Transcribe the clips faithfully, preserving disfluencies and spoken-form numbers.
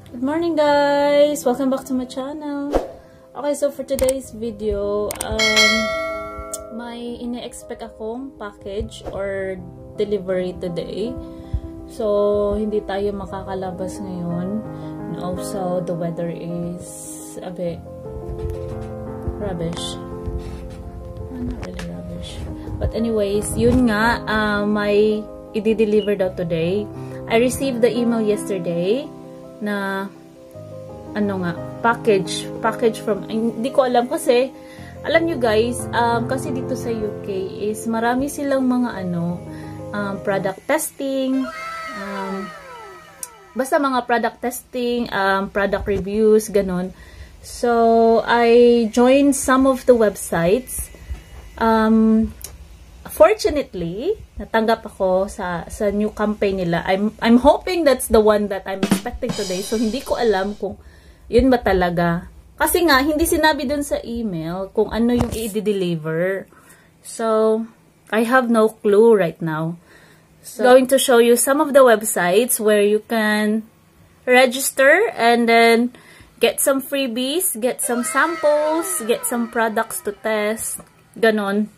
Good morning guys! Welcome back to my channel. Okay, so for today's video, um, may ine-expect akong package or delivery today. So, hindi tayo makakalabas ngayon. And also, the weather is a bit rubbish. Oh, not really rubbish. But anyways, yun nga, uh, may i-deliver daw today. I received the email yesterday na ano nga, package package from, hindi ko alam kasi alam nyo guys, um, kasi dito sa U K is marami silang mga ano, um, product testing, um, basta mga product testing, um, product reviews, ganun. So I joined some of the websites. um, Fortunately, natanggap ako sa sa new campaign nila. I'm I'm hoping that's the one that I'm expecting today. So hindi ko alam kung yun ba talaga. Kasi nga hindi sinabi dun sa email kung ano yung i-deliver. So I have no clue right now. So I'm going to show you some of the websites where you can register and then get some freebies, get some samples, get some products to test. Ganon.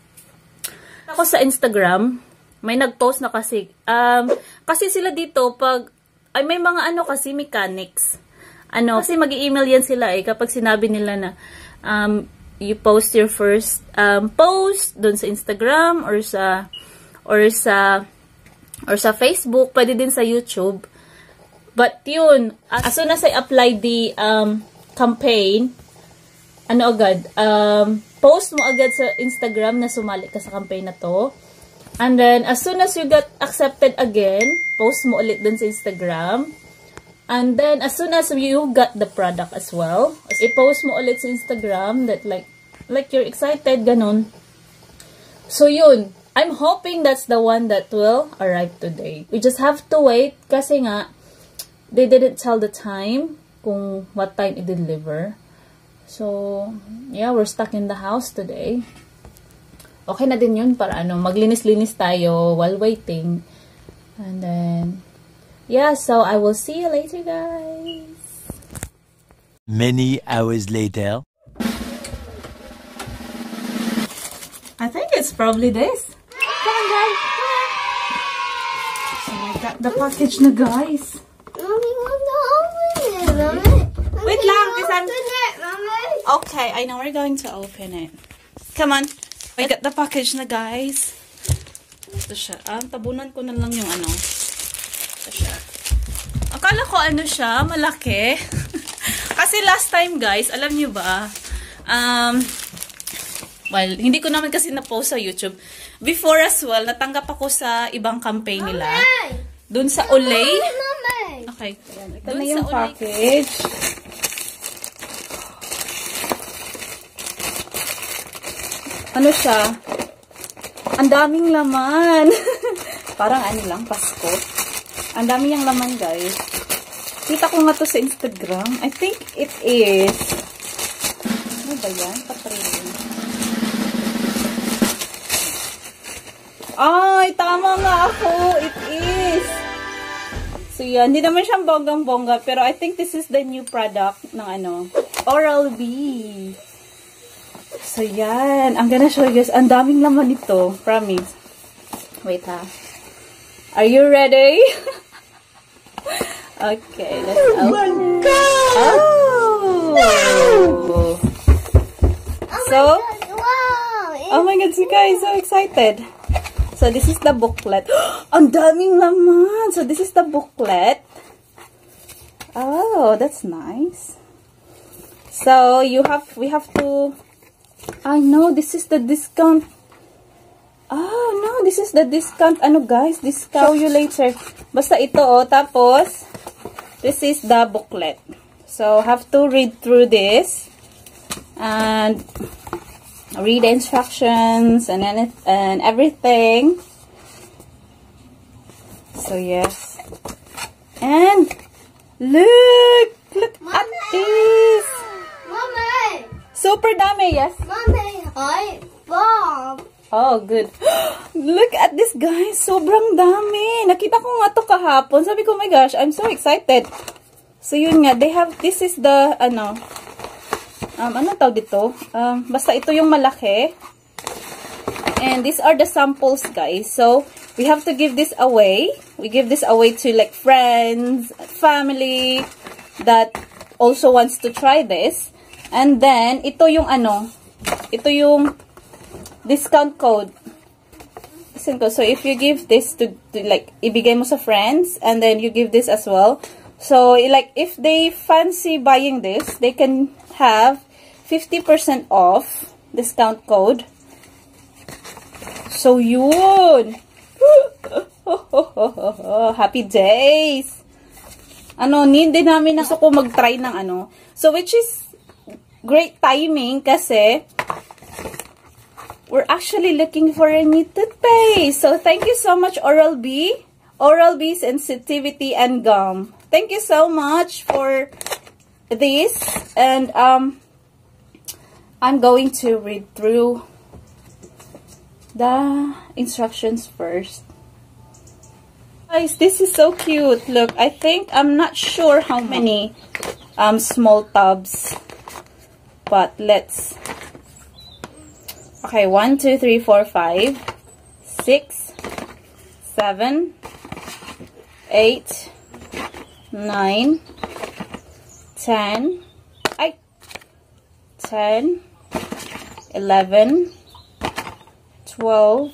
Ako sa Instagram, may nag-post na kasi, um, kasi sila dito, pag, ay may mga ano kasi, mechanics. Ano, kasi mag-i-email yan sila eh, kapag sinabi nila na, um, you post your first, um, post, dun sa Instagram, or sa, or sa, or sa Facebook, pwede din sa YouTube. But yun, as soon as I apply the, um, campaign, ano agad, um, post mo agad sa Instagram na sumali ka sa campaign na to. And then, as soon as you get accepted again, post mo ulit dun sa Instagram. And then, as soon as you got the product as well, i-post mo ulit sa Instagram that like, like you're excited, ganun. So, yun. I'm hoping that's the one that will arrive today. We just have to wait kasi nga, they didn't tell the time kung what time i-deliver. So, yeah, we're stuck in the house today. Okay na din yun para ano, maglinis-linis tayo while waiting. And then, yeah, so I will see you later, guys. Many hours later. I think it's probably this. Come on, guys. So, I got the package na, guys. Mommy, want to open it, Mommy. Wait lang, because I'm... it, Mommy. Okay, I know we're going to open it. Come on. I got the package na, guys. Ito siya. Ah, tabunan ko na lang yung ano. Ito siya. Akala ko ano siya, malaki. Kasi last time, guys, alam nyo ba, um, well, hindi ko naman kasi na-post sa YouTube. Before as well, natanggap ako sa ibang campaign nila. Doon sa Olay. Mommy. Okay. Ito na yung package. Ano siya? Ang daming laman. Parang ano lang, Pasko. Ang dami yung laman, guys. Kita ko nga to sa Instagram. I think it is. Ano ba yan? Patrillion. Ay, tama nga ako. It is. So, yan. Hindi naman siyang bonggang-bongga. Pero I think this is the new product ng ano. Oral-B. So, yan. I'm gonna show you guys. Ang daming laman nito. Promise. Wait, ha. Are you ready? Okay, let's open. Oh my God! Oh! Oh So, my God, wow. oh my God, so guys, so excited. So, this is the booklet. Ang daming laman! So, this is the booklet. Oh, that's nice. So, you have, we have to... I know, this is the discount. Oh, no, this is the discount. Ano, guys? Discount. Show you later. Basta ito, oh. Tapos, this is the booklet. So, have to read through this. And, read the instructions and, any, and everything. So, yes. And, look! Look at this! Mommy. Super dami, yes? Mommy, hi, Bob. Oh, good. Look at this, guys. Sobrang dami. Nakita ko nga to kahapon. Sabi ko, oh my gosh, I'm so excited. So, yun nga. They have, this is the, ano, um, ano tawag dito? Um, basta ito yung malaki. And these are the samples, guys. So, we have to give this away. We give this away to like friends, family that also wants to try this. And then, ito yung ano, ito yung discount code. So, if you give this to, to like, ibigay mo sa friends, and then you give this as well. So, like, if they fancy buying this, they can have fifty percent off discount code. So, yun. Happy days. Ano, need din namin na gusto ko mag-try ng ano. So, which is great timing kasi we're actually looking for a new toothpaste. So, thank you so much, Oral-B. Oral-B Sensitivity and Gum. Thank you so much for this. And um, I'm going to read through the instructions first. Guys, this is so cute. Look, I think, I'm not sure how many um, small tubs. But let's... Okay, one, two, three, four, five, six, seven, eight, nine, ten, ay, ten, eleven, twelve,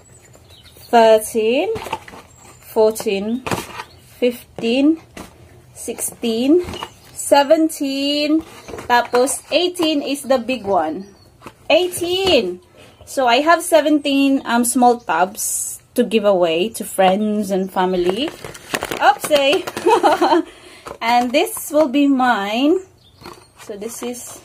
thirteen, fourteen, fifteen, sixteen, seventeen, tapos eighteen is the big one. eighteen! So, I have seventeen um, small tubs to give away to friends and family. Oopsie! And this will be mine. So, this is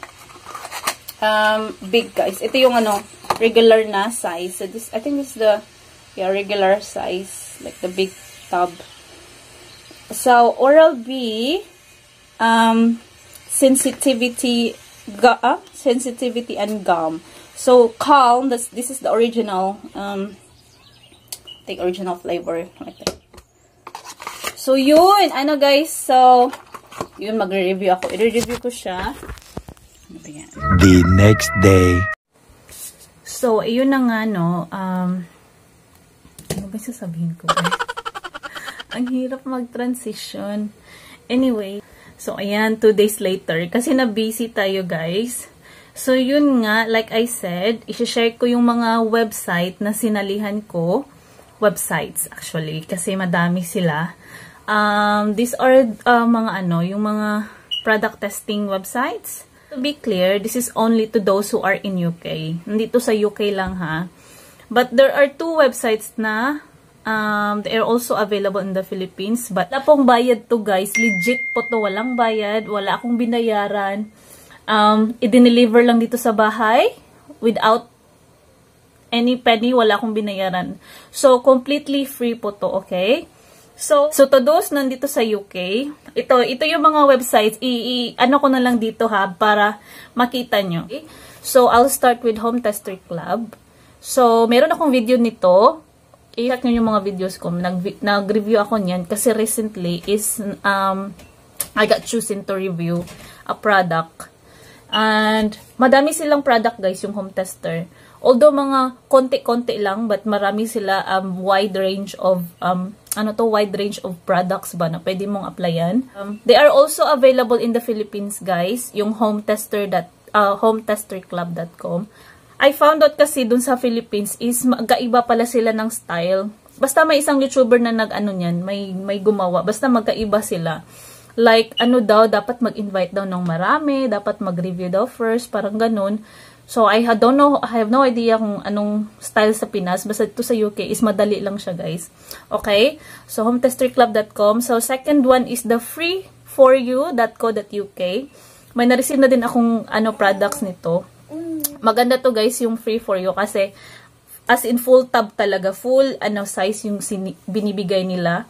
um, big, guys. Ito yung ano, regular na size. So, this, I think this is the yeah, regular size. Like the big tub. So, Oral-B um, Sensitivity uh, Sensitivity and Gum. So, Calm, this, this is the original um, the original flavor. Like that. So, yun. Ano, guys? So, yun, magre-review ako. I-review ko siya. Ano ba yan? The next day. So, yun na nga, no. Um, ano ba sasabihin ko? Ang hirap mag-transition. Anyway, so, ayan, two days later. Kasi na-busy tayo, guys. So, yun nga, like I said, i-share ko yung mga website na sinalihan ko. Websites, actually. Kasi madami sila. Um, these are uh, mga ano, yung mga product testing websites. To be clear, this is only to those who are in U K. Nandito sa U K lang, ha. But there are two websites na um, they are also available in the Philippines. But wala pong bayad to, guys. Legit po to. Walang bayad. Wala akong binayaran. Um, i-deliver lang dito sa bahay without any penny. Wala akong binayaran. So, completely free po to, okay? So, so to those nandito sa U K, ito, ito yung mga websites, i, i ano ko na lang dito, ha, para makita nyo. Okay? So, I'll start with Home Tester Club. So, meron akong video nito. I-check nyo yung mga videos ko. Nag-review ako niyan kasi recently is, um, I got chosen to review a product. And, madami silang product, guys, yung Home Tester. Although, mga konti-konti lang, but marami sila um, wide range of, um, ano to, wide range of products ba na pwede mong applyan. Um, they are also available in the Philippines, guys, yung hometester dot uh, hometester club dot com. I found out kasi dun sa Philippines is magkaiba pala sila ng style. Basta may isang YouTuber na nag-ano niyan, may, may gumawa. Basta magkaiba sila. Like, ano daw, dapat mag-invite daw ng marami, dapat mag-review daw first, parang ganun. So, I don't know, I have no idea kung anong style sa Pinas. Basta ito sa U K is madali lang siya, guys. Okay? So, hometester club dot com. So, second one is the free for you dot co dot U K. May na-receive na din akong ano, products nito. Maganda to, guys, yung free for you. Kasi, as in full tub talaga. Full ano size yung binibigay nila.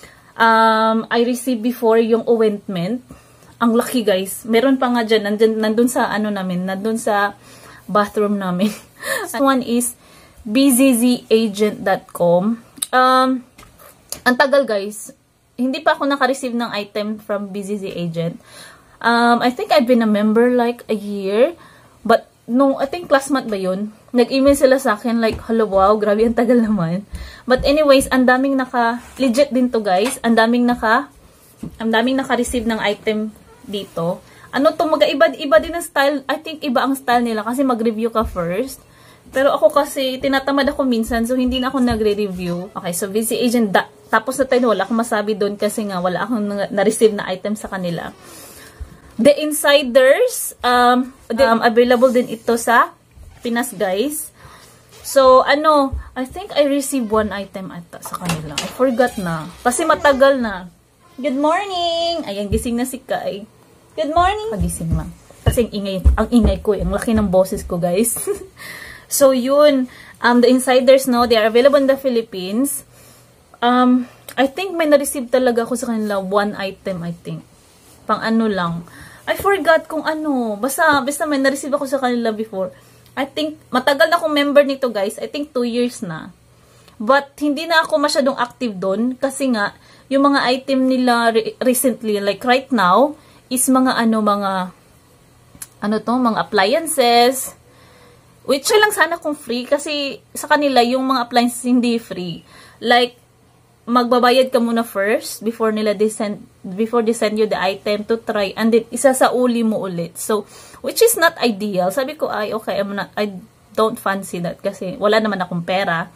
Um, I received before yung ointment. Ang laki, guys. Meron pa nga dyan. Nandun, nandun sa ano namin. Nandun sa bathroom namin. This one is b z z agent dot com. Um, ang tagal, guys. hindi pa ako naka-receive ng item from B Z Z Agent. Um, I think I've been a member like a year. But, no, I think last month ba yun? Nag-email sila sa akin like, hello, wow, grabe, ang tagal naman. But anyways, ang daming naka, legit din to guys. Ang daming naka, ang daming naka-receive ng item dito. Ano to, mag-iba-iba din ang style. I think iba ang style nila kasi mag-review ka first. Pero ako kasi, tinatamad ako minsan, so hindi na ako nagre-review. Okay, so B Z Z Agent, da tapos na tayo, wala akong masabi doon kasi nga wala akong na-receive na item sa kanila. The Insiders, um, um, available din ito sa Pinas, guys. So, ano, I think I received one item ata sa kanila. I forgot na. Kasi matagal na. Good morning! Ayan, gising na si Kai. Good morning! Pagising lang. Kasi ang ingay, ang ingay ko, ang laki ng boses ko, guys. So, yun. Um, the Insiders, no, they are available in the Philippines. Um, I think may na-receive talaga ako sa kanila. One item, I think. Pang ano lang. I forgot kung ano. Basta, basta may na-receive ako sa kanila before. I think, matagal na akong member nito, guys. I think two years na. But, hindi na ako masyadong active doon. Kasi nga, yung mga item nila re recently, like right now, is mga ano, mga, ano to, mga appliances. Which lang sana kung free. Kasi, sa kanila, yung mga appliances hindi free. Like, magbabayad ka muna first before nila they send, before they send you the item to try, and then isa sa uli mo ulit. So, which is not ideal. Sabi ko, ay, okay, I'm not, I don't fancy that kasi wala naman akong pera.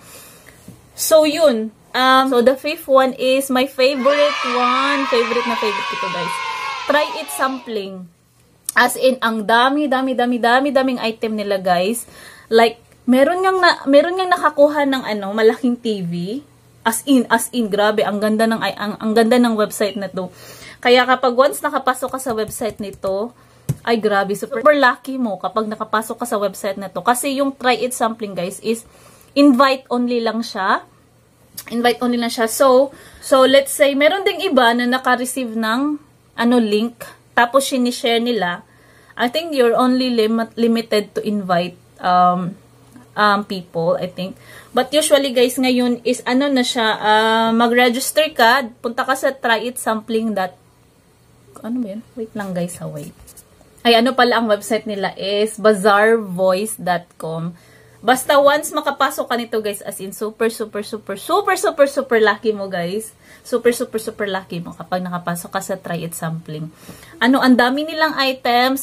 So, yun. Um, so, the fifth one is my favorite one. Favorite na favorite ito, guys. Try It Sampling. As in, ang dami, dami, dami, dami, daming item nila, guys. Like, meron ngang, na, meron ngang nakakuha ng ano, malaking T V. As in, as in, grabe, ang ganda ng, ang, ang ganda ng website na to. Kaya kapag once nakapasok ka sa website nito, ay grabe, super, super lucky mo kapag nakapasok ka sa website na to. Kasi yung Try It Sampling, guys, is invite only lang siya. Invite only lang siya. So, so let's say, meron ding iba na naka-receive ng ano, link, tapos sinishare nila. I think you're only limit, limited to invite um, um, people, I think. But usually, guys, ngayon is ano na siya, uh, mag-register ka, punta ka sa try it sampling. Ano ba yun? Wait lang, guys, ha, wait. Ay, ano pala ang website nila is bazaar voice dot com. Basta once makapasok ka nito, guys, as in super, super, super, super, super, super lucky mo, guys. Super, super, super lucky mo kapag nakapasok ka sa try it sampling. Ano, ang dami nilang items.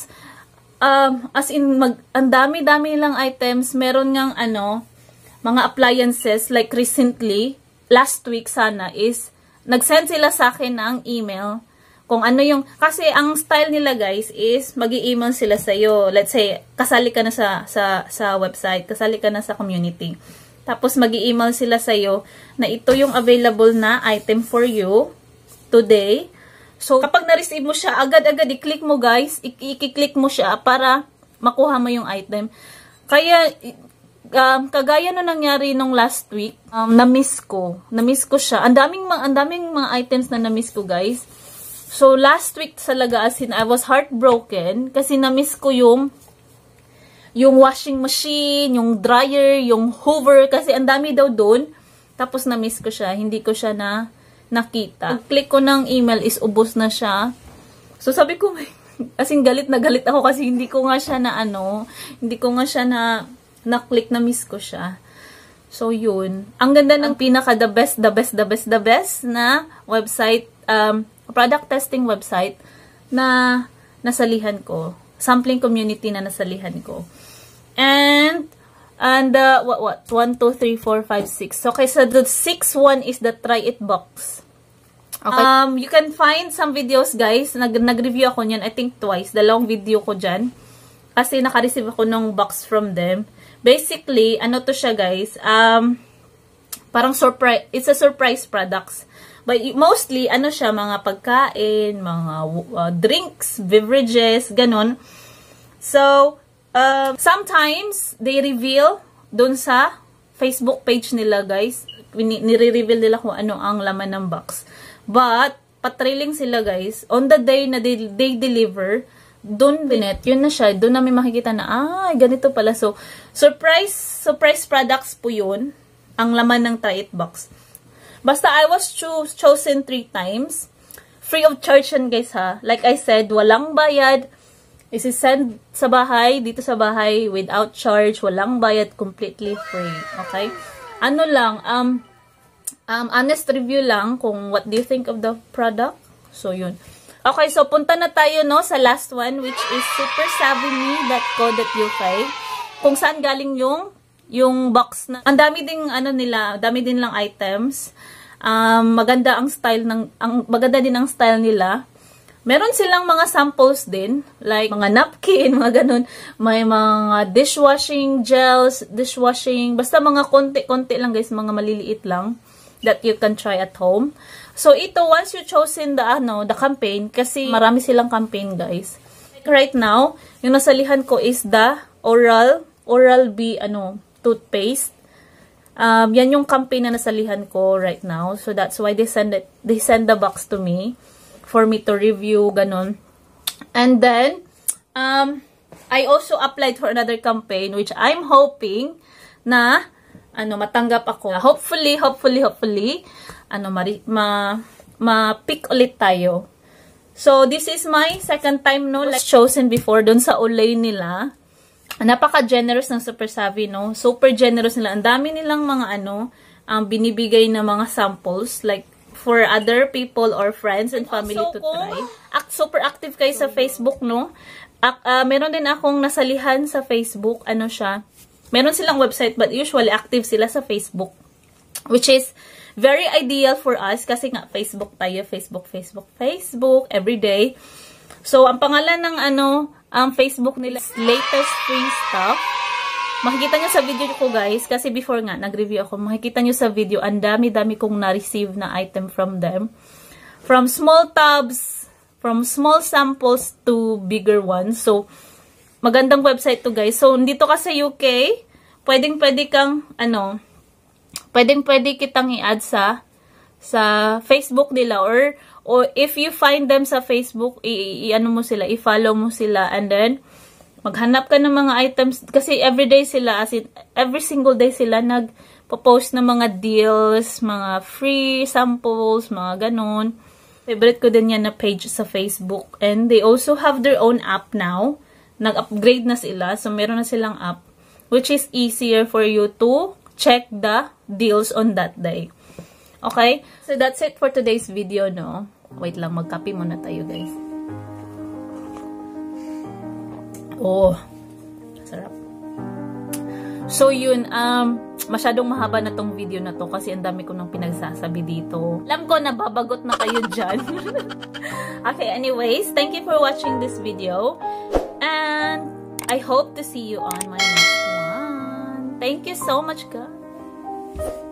Um, as in, mag, ang dami-dami nilang items. Meron ngang, ano, mga appliances, like recently, last week sana, is, nag-send sila sa akin ng email, kung ano yung, kasi ang style nila, guys, is, mag-i-email sila sa'yo. Let's say, kasali ka na sa, sa, sa website, kasali ka na sa community. Tapos, mag-i-email sila sa'yo, na ito yung available na item for you, today. So, kapag na-receive mo siya, agad-agad, i-click mo, guys, i-click mo siya, para, makuha mo yung item. Kaya, Um, kagaya no nangyari nung last week, um, na-miss ko. Na-miss ko siya. Ang daming, ang daming mga items na na-miss ko, guys. So, last week talaga, as in, I was heartbroken kasi na-miss ko yung yung washing machine, yung dryer, yung hoover, kasi ang dami daw doon. Tapos, na-miss ko siya. Hindi ko siya na nakita. Pag-click ko ng email is ubos na siya. So, sabi ko, as in, galit na galit ako kasi hindi ko nga siya na ano, hindi ko nga siya na na-click, na miss ko siya. So, yun. Ang ganda ng pinaka the best, the best, the best, the best na website, um, product testing website na nasalihan ko. Sampling community na nasalihan ko. And, and, uh, what, what? one, two, three, four, five, six. Okay, so the sixth one is the Try It box. Okay. Um, you can find some videos, guys. Nag, nag-review ako niyan, I think twice. Dalawang video ko dyan. Kasi naka-receive ako ng box from them. Basically, ano to siya, guys, um, parang surprise, it's a surprise products. But mostly, ano siya, mga pagkain, mga uh, drinks, beverages, ganon. So, uh, sometimes, they reveal dun sa Facebook page nila, guys. Nire-reveal nila kung ano ang laman ng box. But, patrailing sila, guys. On the day na they, they deliver, doon binet, yun na siya, doon namin makikita na, ah, ganito pala. So, surprise, surprise products po yun, ang laman ng Try It box. Basta I was cho chosen three times. Free of charge yan guys ha. Like I said, walang bayad. Isi-send sa bahay, dito sa bahay, without charge, walang bayad, completely free. Okay? Ano lang, um, um, honest review lang kung what do you think of the product. So, yun. Okay, so punta na tayo, no, sa last one, which is super savvy me dot co dot U K. Kung saan galing yung, yung box na, ang dami ding, ano nila, dami din lang items. Um, maganda ang style ng, ang, maganda din ang style nila. Meron silang mga samples din, like mga napkin, mga ganun. May mga dishwashing gels, dishwashing, basta mga konti-konti lang guys, mga maliliit lang that you can try at home. So ito, once you chosen the, ano, the campaign, kasi marami silang campaign guys. Like right now, yung nasalihan ko is the Oral, Oral-B, ano, toothpaste. Um, yan yung campaign na nasalihan ko right now. So that's why they send it, they send the box to me. For me to review, ganon. And then, um, I also applied for another campaign, which I'm hoping na, ano, matanggap ako. Hopefully, hopefully, hopefully, ano, mari, ma, ma-pick ulit tayo. So, this is my second time, no, like, chosen before, dun sa Olay nila. Napaka-generous ng Super Savvy, no? Super generous nila. Ang dami nilang mga, ano, um, binibigay na mga samples, like, for other people or friends and family to try. Act, super active kayo sa Facebook, no? Ak, uh, meron din akong nasalihan sa Facebook. Ano siya? Meron silang website but usually active sila sa Facebook. Which is very ideal for us kasi nga Facebook tayo. Facebook, Facebook, Facebook everyday. So, ang pangalan ng ano, ang Facebook nila is Latest Free Stuff. Makikita nyo sa video ko guys, kasi before nga, nag-review ako, makikita nyo sa video, ang dami-dami kong na-receive na item from them. From small tubs, from small samples to bigger ones. So, magandang website to guys. So, dito ka sa U K, pwedeng-pwede kang, ano, pwedeng-pwede kitang i-add sa, sa Facebook nila, or, or if you find them sa Facebook, i-ano mo sila, i-follow mo sila, and then, maghanap ka ng mga items, kasi everyday sila, as in, every single day sila nagpo-post ng mga deals, mga free samples, mga ganun. Favorite ko din yan na page sa Facebook. And they also have their own app now. Nag-upgrade na sila, so meron na silang app, which is easier for you to check the deals on that day. Okay? So that's it for today's video, no? Wait lang, mag-copy muna tayo, guys. Oh, sarap. So, yun, um, masyadong mahaba na tong video na to kasi ang dami ko nang pinagsasabi dito. Alam ko, nababagot na kayo dyan. Okay, anyways, thank you for watching this video. And I hope to see you on my next one. Thank you so much, guys.